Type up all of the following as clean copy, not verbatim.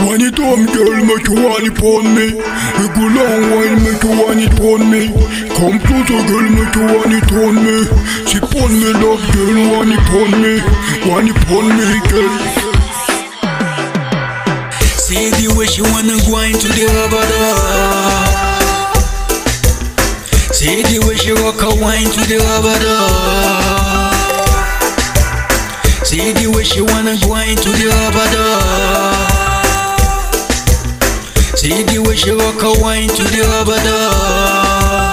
When it home, girl, make you want it on me. We go long while, make you want it on me. Come closer, girl, make you want it on me. She on me, love, girl, want it on me. Want it on me, girl. See the way she wanna go into the rabada. See the way she rock her wine to the rabada. See the way she wanna go into the rabada. See the way she rock her wine to the rabada.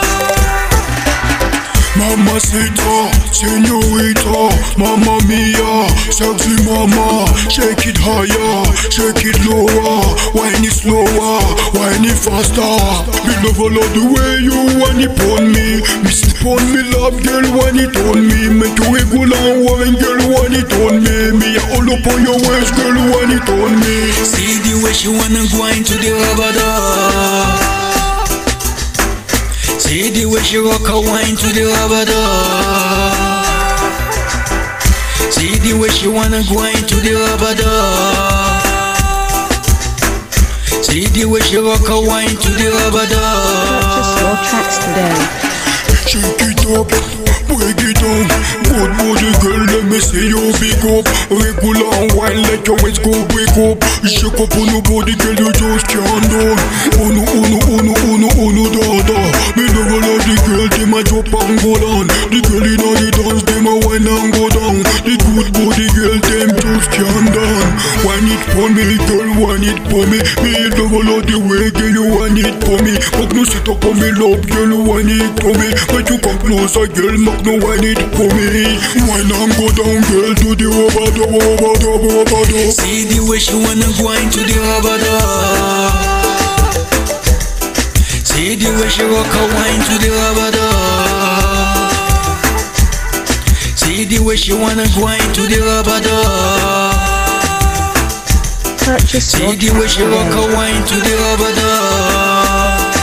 Mamacita, señorita, mamma mia, sexy mama. Shake it higher, shake it lower, wine it slower, wine it faster. Me love all of the way you want it on me. Me slip on me love, girl, want it on me. Make you wiggle and wine, girl, want it on me. Me all up on your waist, girl, want it on me. See the way she wanna go into the rabada. See the way she rock her wine to the rabada. See the way she wanna go into the rabada. See the way she rock her wine to the rabada. Purchase your tracks today. Shake it up, break it down. Good body, girl, let me see you big up. Regular and wine, let your waist go break up. Shake up on your body, girl, you just can't down. Oh no, da. Me never love the girl, they ma drop and go down. The girl in all the dance, they ma wine and go down. The good body girl, them just can't down. Wine it for me, girl, wine it for me. Me never love the way, girl, you wine it for me. But no sit up on me, love, girl, wine it for me. But you come closer, girl, make no wine it for me. Wine and go down, girl, to the rabada. See the way she wanna go into the rabada. See the way she rock her wine to the rabada. See the way she wanna go into the rabada. Purchase your See the way she rock her wine to the rabada.